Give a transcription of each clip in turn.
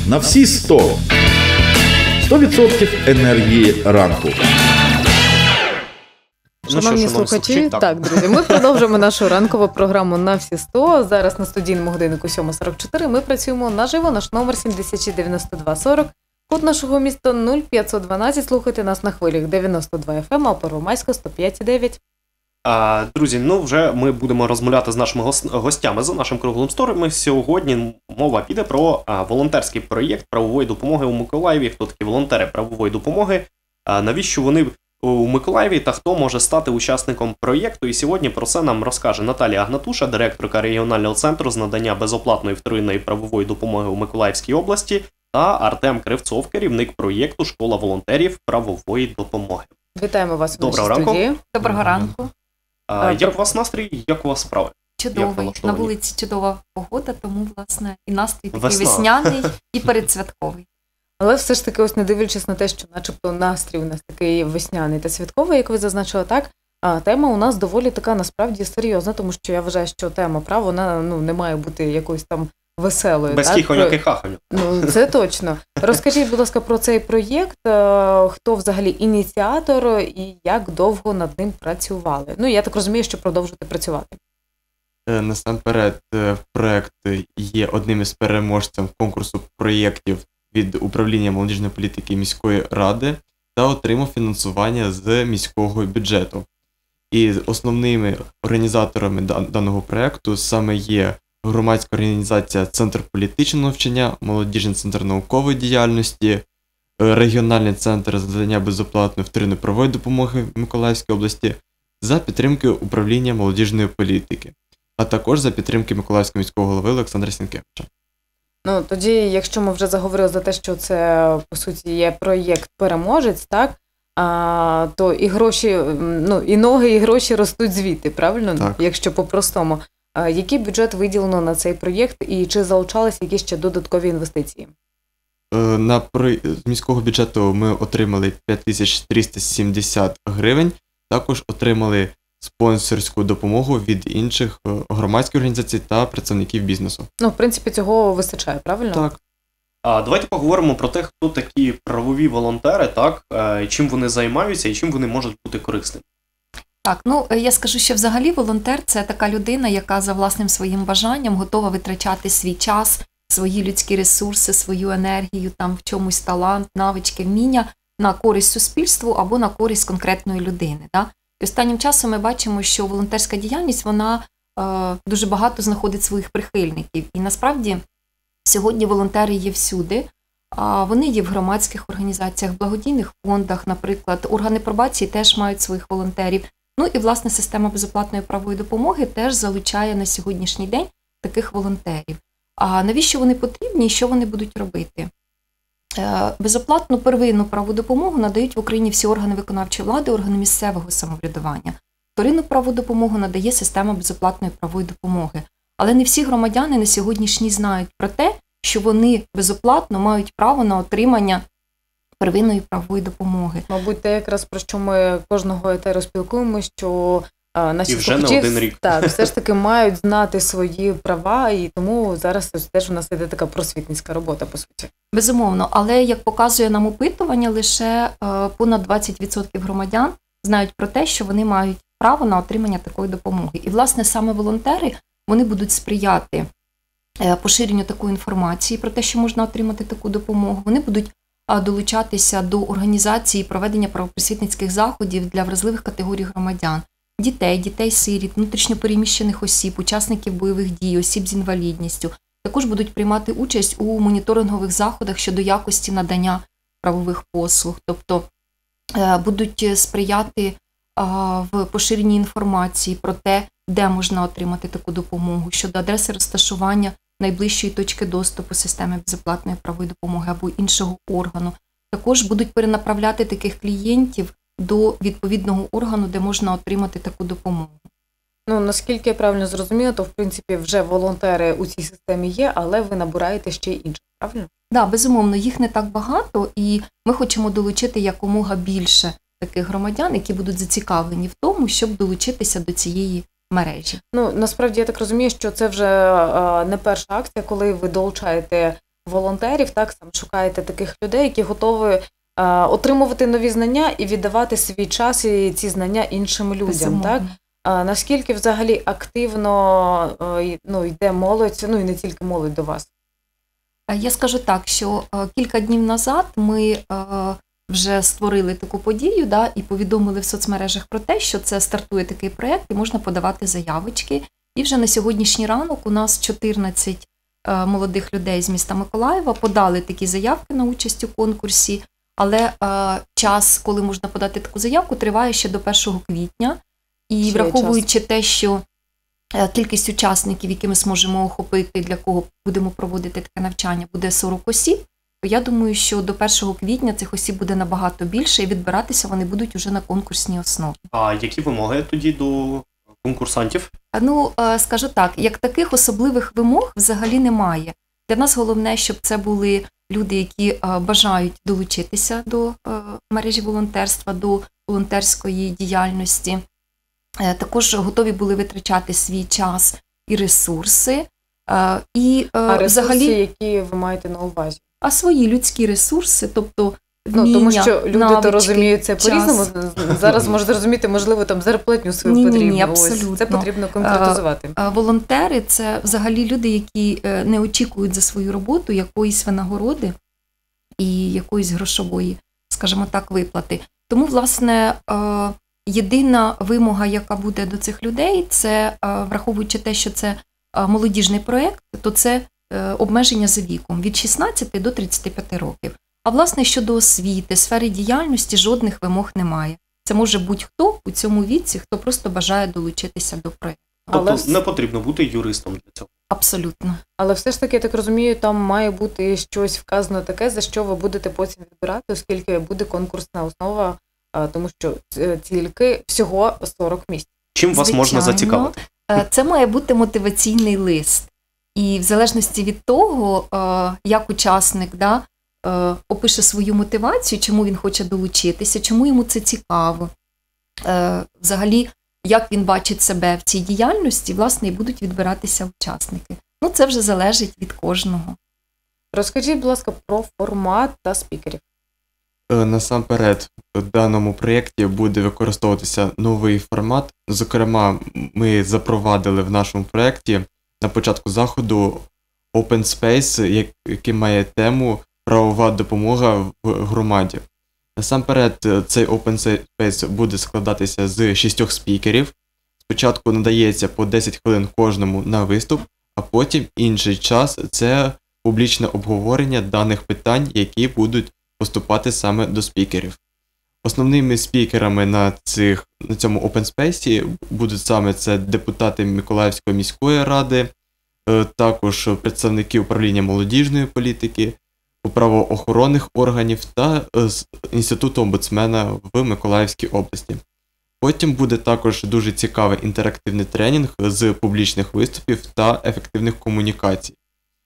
на всі 100. 100% енергії ранку. Шановні слухачі, так, друзі, ми продовжуємо нашу ранкову програму «На всі 100». Зараз на студійному годиннику 7:44. Ми працюємо наживо, наш номер 769240. Код нашого міста 0512. Слухайте нас на хвилях 92 FM, а Первомайська 105,9. Друзі, вже ми будемо розмовляти з нашими гостями за нашим круглим столом. Сьогодні мова піде про волонтерський проєкт правової допомоги у Миколаєві. Хто такі волонтери правової допомоги, навіщо вони у Миколаєві та хто може стати учасником проєкту. І сьогодні про це нам розкаже Наталія Гнатуша, директорка регіонального центру з надання безоплатної вторинної правової допомоги у Миколаївській області, та Артем Кривцов, керівник проєкту «Школа волонтерів правової допомоги». Вітаємо вас в нашій ранку. студії. Доброго ранку. Як у вас настрій, як у вас справи? Чудовий. На вулиці чудова погода, тому, власне, і настрій такий весняний і передсвятковий. Але все ж таки, ось не дивлячись на те, що начебто настрій у нас такий весняний та святковий, як ви зазначили, так, тема у нас доволі така насправді серйозна, тому що я вважаю, що тема права, вона не має бути якоюсь там веселою. Без хіхоньок і хахоньок. Це точно. Розкажіть, будь ласка, про цей проєкт, хто взагалі ініціатор і як довго над ним працювали. Я так розумію, що продовжуєте працювати. Насамперед, проєкт є одним із переможців конкурсу проєктів від Управління молодіжної політики міської ради та отримав фінансування з міського бюджету. І основними організаторами даного проєкту саме є громадська організація «Центр політичного навчання», молодіжний центр наукової діяльності, регіональний центр з надання безоплатної вторинної правової допомоги в Миколаївській області за підтримки Управління молодіжної політики, а також за підтримки Миколаївського міського голови Олександра Сінкевича. Тоді, якщо ми вже заговорили за те, що це, по суті, є проєкт-переможець, так, то і гроші, і ноги, і гроші ростуть звідти, правильно? Так. Якщо по-простому. Який бюджет виділено на цей проєкт і чи залучалися якісь ще додаткові інвестиції? З міського бюджету ми отримали 5370 гривень, також отримали спонсорську допомогу від інших громадських організацій та працівників бізнесу. В принципі, цього вистачає, правильно? Так. Давайте поговоримо про те, хто такі правові волонтери, так, чим вони займаються і чим вони можуть бути корисними. Так, я скажу, що взагалі волонтер – це така людина, яка за власним своїм бажанням готова витрачати свій час, свої людські ресурси, свою енергію, там в чомусь талант, навички, вміння на користь суспільству або на користь конкретної людини. Да? І останнім часом ми бачимо, що волонтерська діяльність, вона дуже багато знаходить своїх прихильників. І насправді сьогодні волонтери є всюди. Вони є в громадських організаціях, благодійних фондах, наприклад, органи пробації теж мають своїх волонтерів. І, власне, система безоплатної правової допомоги теж залучає на сьогоднішній день таких волонтерів. А навіщо вони потрібні і що вони будуть робити? Безоплатну первинну правову допомогу надають в Україні всі органи виконавчої влади, органи місцевого самоврядування. Вторинну правову допомогу надає система безоплатної правової допомоги. Але не всі громадяни на сьогоднішній знають про те, що вони безоплатно мають право на отримання первинної правової допомоги. Мабуть, те якраз про що ми кожного етеру спілкуємося, що наші слухачі все ж таки мають знати свої права, і тому зараз теж у нас іде така просвітницька робота, по суті. Безумовно, але, як показує нам опитування, лише понад 20% громадян знають про те, що вони мають право на отримання такої допомоги. І, власне, саме волонтери, вони будуть сприяти поширенню такої інформації про те, що можна отримати таку допомогу. Вони будуть долучатися до організації проведення правопросвітницьких заходів для вразливих категорій громадян. Дітей-сиріт, внутрішньопереміщених осіб, учасників бойових дій, осіб з інвалідністю. Також будуть приймати участь у моніторингових заходах щодо якості надання правових послуг. Тобто будуть сприяти в поширенні інформації про те, де можна отримати таку допомогу, щодо адреси розташування найближчої точки доступу системи безоплатної правової допомоги або іншого органу. Також будуть перенаправляти таких клієнтів до відповідного органу, де можна отримати таку допомогу. Наскільки я правильно зрозуміла, то, в принципі, вже волонтери у цій системі є, але ви набираєте ще й інших, правильно? Так, безумовно, їх не так багато, і ми хочемо долучити якомога більше таких громадян, які будуть зацікавлені в тому, щоб долучитися до цієї мережі. Насправді, я так розумію, що це вже не перша акція, коли ви долучаєте волонтерів, так, сам шукаєте таких людей, які готові отримувати нові знання і віддавати свій час і ці знання іншим людям, так? Наскільки взагалі активно йде молодь, і не тільки молодь до вас? Я скажу так, що кілька днів назад ми вже створили таку подію, і повідомили в соцмережах про те, що це стартує такий проєкт і можна подавати заявочки. І вже на сьогоднішній ранок у нас 14 молодих людей з міста Миколаєва подали такі заявки на участь у конкурсі, але час, коли можна подати таку заявку, триває ще до 1 квітня. І враховуючи те, що кількість учасників, які ми зможемо охопити, для кого будемо проводити таке навчання, буде 40 осіб, то я думаю, що до 1 квітня цих осіб буде набагато більше, і відбиратися вони будуть уже на конкурсній основі. А які вимоги тоді до конкурсантів? Скажу так, як таких особливих вимог взагалі немає. Для нас головне, щоб це були люди, які бажають долучитися до мережі волонтерства, до волонтерської діяльності. Також готові були витрачати свій час і ресурси. А ресурси, взагалі, які ви маєте на увазі? А свої людські ресурси, тобто вміння, тому що люди навички, то розуміють це по-різному. Зараз можуть зрозуміти, можливо, там зарплатню свою потрібно. Абсолютно. Це потрібно конкретизувати. Волонтери – це взагалі люди, які не очікують за свою роботу якоїсь винагороди і якоїсь грошової, скажімо так, виплати. Тому, власне, єдина вимога, яка буде до цих людей, це, враховуючи те, що це молодіжний проєкт, то це обмеження за віком від 16 до 35 років. А, власне, щодо освіти, сфери діяльності жодних вимог немає. Це може будь-хто у цьому віці, хто просто бажає долучитися до проєкту. Тобто не потрібно бути юристом для цього? Абсолютно. Але все ж таки, я так розумію, там має бути щось вказано таке, за що ви будете потім відбирати, оскільки буде конкурсна основа, тому що тільки всього 40 місць. Чим вас можна зацікавити? Це має бути мотиваційний лист. І в залежності від того, як учасник опише свою мотивацію, чому він хоче долучитися, чому йому це цікаво, взагалі, як він бачить себе в цій діяльності, власне, і будуть відбиратися учасники. Це вже залежить від кожного. Розкажіть, будь ласка, про формат та спікерів. Насамперед, в даному проєкті буде використовуватися новий формат. Зокрема, ми запровадили в нашому проєкті на початку заходу Open Space, який має тему «Правова допомога в громаді». Насамперед, цей Open Space буде складатися з 6 спікерів. Спочатку надається по 10 хвилин кожному на виступ, а потім інший час – це публічне обговорення даних питань, які будуть поступати саме до спікерів. Основними спікерами на цьому Open Space будуть саме це депутати Миколаївської міської ради, також представники управління молодіжної політики, правоохоронних органів та Інституту омбудсмена в Миколаївській області. Потім буде також дуже цікавий інтерактивний тренінг з публічних виступів та ефективних комунікацій.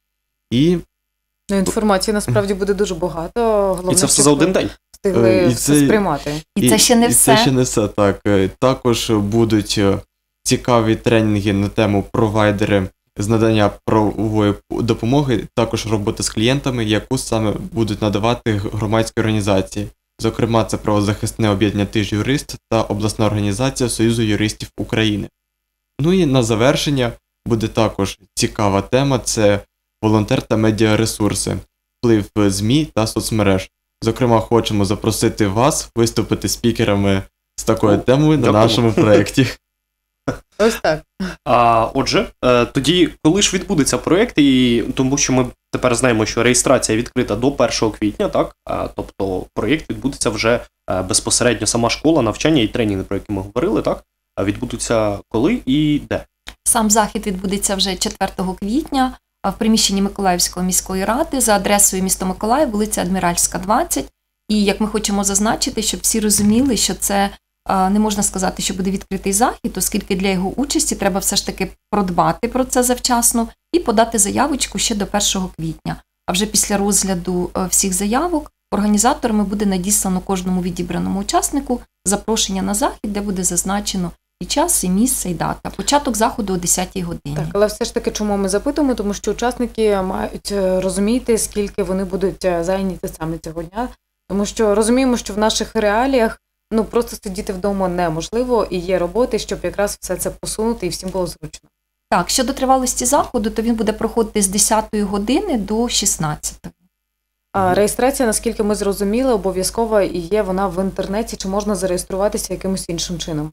Інформації насправді буде дуже багато. Головне, і це все за один день? Встигли все сприймати. І це ще не все. І це ще не все, так. Також будуть цікаві тренінги на тему провайдери з надання правової допомоги, також робота з клієнтами, яку саме будуть надавати громадські організації. Зокрема, це правозахисне об'єднання «Ти ж юрист» та обласна організація Союзу юристів України. І на завершення буде також цікава тема – це волонтер та медіаресурси, вплив ЗМІ та соцмереж. Зокрема, хочемо запросити вас виступити спікерами з такою темою на нашому проєкті. Ось так. Отже, тоді, коли ж відбудеться проєкт, тому що ми тепер знаємо, що реєстрація відкрита до 1 квітня, так? Тобто проєкт відбудеться вже безпосередньо, сама школа, навчання і тренінги, про які ми говорили, так? Відбудуться коли і де? Сам захід відбудеться вже 4 квітня в приміщенні Миколаївської міської ради за адресою місто Миколаїв, вулиця Адміральська, 20. І як ми хочемо зазначити, щоб всі розуміли, що це не можна сказати, що буде відкритий захід, оскільки для його участі треба все ж таки продбати про це завчасно і подати заявочку ще до 1 квітня. А вже після розгляду всіх заявок організаторами буде надіслано кожному відібраному учаснику запрошення на захід, де буде зазначено, І час, і місце, і дата. Початок заходу о 10-й годині. Так, але все ж таки, чому ми запитуємо? Тому що учасники мають розуміти, скільки вони будуть зайняті саме цього дня. Тому що розуміємо, що в наших реаліях просто сидіти вдома неможливо, і є роботи, щоб якраз все це посунути і всім було зручно. Так, щодо тривалості заходу, то він буде проходити з 10-ї години до 16-ї. А реєстрація, наскільки ми зрозуміли, обов'язкова і є вона в інтернеті, чи можна зареєструватися якимось іншим чином?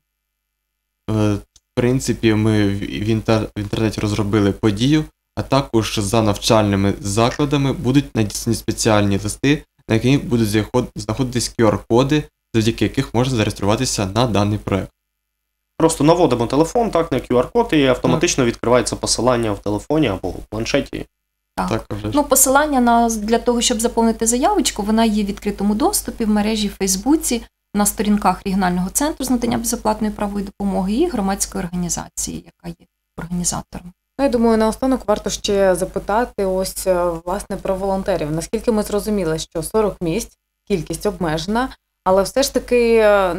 В принципі, ми в інтернеті розробили подію, а також за навчальними закладами будуть надіслані спеціальні листи, на яких будуть знаходитись QR-коди, завдяки яких можна зареєструватися на даний проект. Просто наводимо телефон, так, на QR-код, і автоматично відкривається посилання в телефоні або в планшеті. Так. Посилання для того, щоб заповнити заявочку, вона є в відкритому доступі в мережі в Фейсбуці, на сторінках регіонального центру з надання безоплатної правової допомоги і громадської організації, яка є організатором. Я думаю, наостанок варто ще запитати власне, про волонтерів. Наскільки ми зрозуміли, що 40 місць, кількість обмежена, але все ж таки,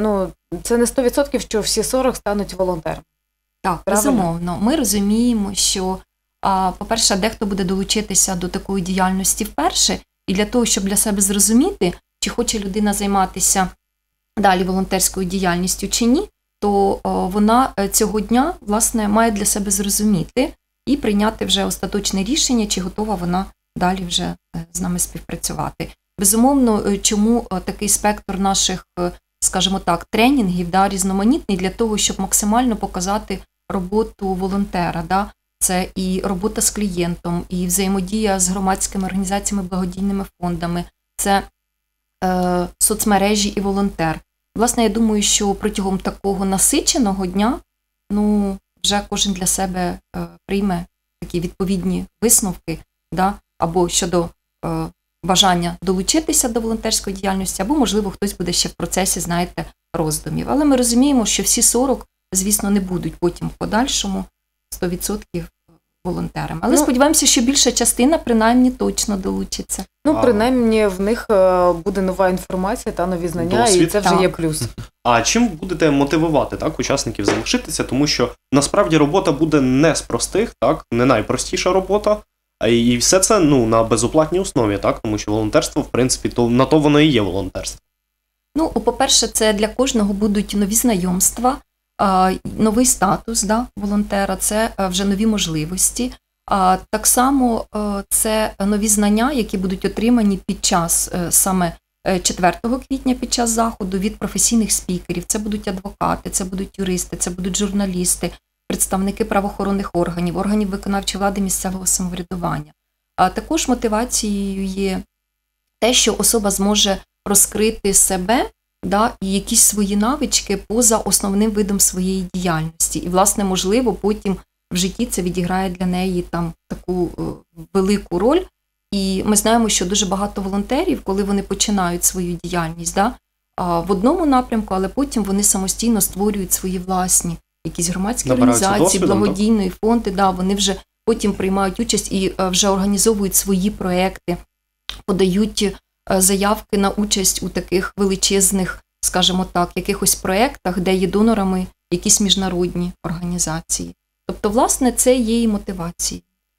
це не 100%, що всі 40 стануть волонтерами. Так, безумовно. Ми розуміємо, що, по-перше, дехто буде долучитися до такої діяльності вперше, і для того, щоб для себе зрозуміти, чи хоче людина займатися далі волонтерською діяльністю чи ні, то вона цього дня, власне, має для себе зрозуміти і прийняти вже остаточне рішення, чи готова вона далі вже з нами співпрацювати. Безумовно, чому такий спектр наших, скажімо так, тренінгів, різноманітний, для того, щоб максимально показати роботу волонтера. Це і робота з клієнтом, і взаємодія з громадськими організаціями, благодійними фондами, це соцмережі і волонтер. Власне, я думаю, що протягом такого насиченого дня, вже кожен для себе прийме такі відповідні висновки, або щодо бажання долучитися до волонтерської діяльності, або, можливо, хтось буде ще в процесі, роздумів. Але ми розуміємо, що всі 40, звісно, не будуть потім в подальшому 100% волонтерами. Але сподіваємося, що більша частина, принаймні, точно долучиться. Принаймні, в них буде нова інформація та нові знання, і це вже є плюс. А чим будете мотивувати учасників залишитися? Тому що, насправді, робота буде не з простих, не найпростіша робота, і все це на безоплатній основі, тому що волонтерство, в принципі, на то воно і є волонтерство. По-перше, це для кожного будуть нові знайомства, новий статус волонтера, це вже нові можливості. Так само це нові знання, які будуть отримані під час саме 4 квітня під час заходу від професійних спікерів. Це будуть адвокати, це будуть юристи, це будуть журналісти, представники правоохоронних органів, органів виконавчої влади місцевого самоврядування. А також мотивацією є те, що особа зможе розкрити себе і якісь свої навички поза основним видом своєї діяльності. І, власне, можливо, потім в житті це відіграє для неї таку велику роль. І ми знаємо, що дуже багато волонтерів, коли вони починають свою діяльність в одному напрямку, але потім вони самостійно створюють свої власні якісь громадські організації, благодійні фонди, вони вже потім приймають участь і вже організовують свої проекти, подають заявки на участь у таких величезних, скажімо так, якихось проєктах, де є донорами якісь міжнародні організації. Тобто, власне, це є і мотивація.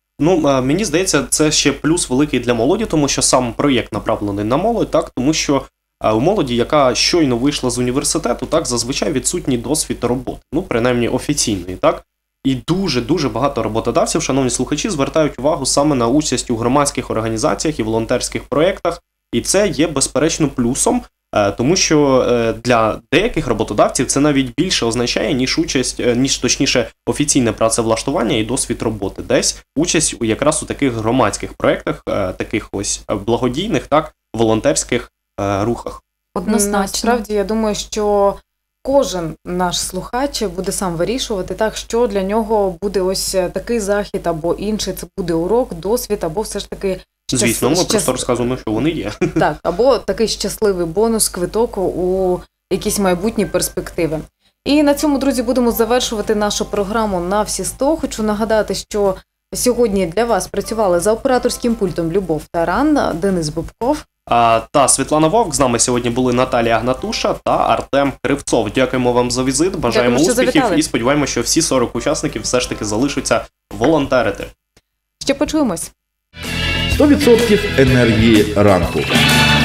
Мені здається, це ще плюс великий для молоді, тому що сам проєкт направлений на молодь, тому що у молоді, яка щойно вийшла з університету, зазвичай відсутній досвід роботи, принаймні офіційної, І дуже-дуже багато роботодавців, шановні слухачі, звертають увагу саме на участь у громадських організаціях і волонтерських проєктах, і це є безперечно плюсом, тому що для деяких роботодавців це навіть більше означає, ніж точніше офіційне працевлаштування і досвід роботи. Десь участь якраз у таких громадських проєктах, таких ось благодійних, волонтерських рухах. Однозначно. Насправді, я думаю, що кожен наш слухач буде сам вирішувати, що для нього буде ось такий захід або інший, це буде урок, досвід, або все ж таки звісно, ми просто розказуємо, що вони є. Так, або такий щасливий бонус, квиток у якісь майбутні перспективи. І на цьому, друзі, будемо завершувати нашу програму «На всі 100». Хочу нагадати, що сьогодні для вас працювали за операторським пультом Любов Таран, Денис Бубков та Світлана Вовк. З нами сьогодні були Наталія Гнатуша та Артем Кривцов. Дякуємо вам за візит, бажаємо успіхів і сподіваємося, що всі 40 учасників все ж таки залишаться волонтерити. Ще почуємось. 100% енергії ранку.